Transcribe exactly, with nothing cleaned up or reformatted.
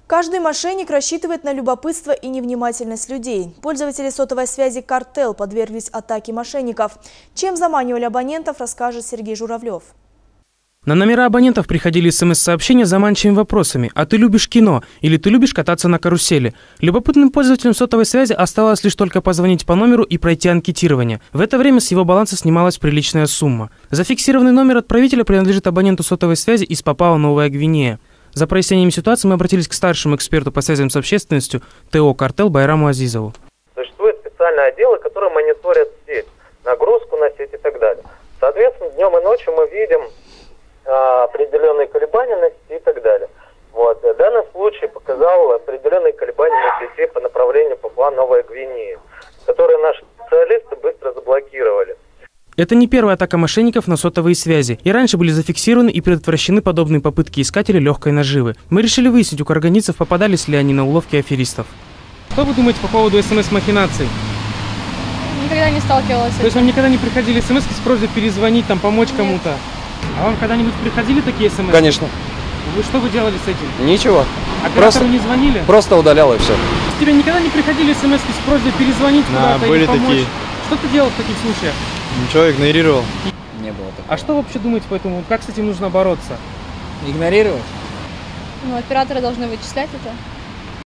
Каждый мошенник рассчитывает на любопытство и невнимательность людей. Пользователи сотовой связи «Картел» подверглись атаке мошенников. Чем заманивали абонентов, расскажет Сергей Журавлев. На номера абонентов приходили смс-сообщения с заманчивыми вопросами: «А ты любишь кино?» или «Ты любишь кататься на карусели?». Любопытным пользователям сотовой связи оставалось лишь только позвонить по номеру и пройти анкетирование. В это время с его баланса снималась приличная сумма. Зафиксированный номер отправителя принадлежит абоненту сотовой связи из Папуа-Новая Гвинея. За прояснением ситуации мы обратились к старшему эксперту по связям с общественностью ТО «Картел» Байраму Азизову. Существуют специальные отделы, которые мониторят сеть, нагрузку на сеть и так далее. Соответственно, днем и ночью мы видим а, определенные колебания на сети и так далее. Вот. Данный случай показал определенные колебания на сети по направлению Папуа-Новая Гвинея, которые наши специалисты быстро заблокировали. Это не первая атака мошенников на сотовые связи. И раньше были зафиксированы и предотвращены подобные попытки искателей легкой наживы. Мы решили выяснить у караганинцев, попадались ли они на уловки аферистов. Что вы думаете по поводу смс-махинаций? Никогда не сталкивалась. То есть вам никогда не приходили смс с просьбой перезвонить, там, помочь кому-то? А вам когда-нибудь приходили такие смс? Конечно. Вы что вы делали с этим? Ничего. Оператору Просто, не звонили? Просто удалял и все. Тебе никогда не приходили смс с просьбой перезвонить да, куда-то были или помочь? такие. Что ты делал в таких случаях? Ничего, игнорировал. Не было такого. А что вы вообще думаете по этому? Как с этим нужно бороться? Игнорировать? Ну, операторы должны вычислять это.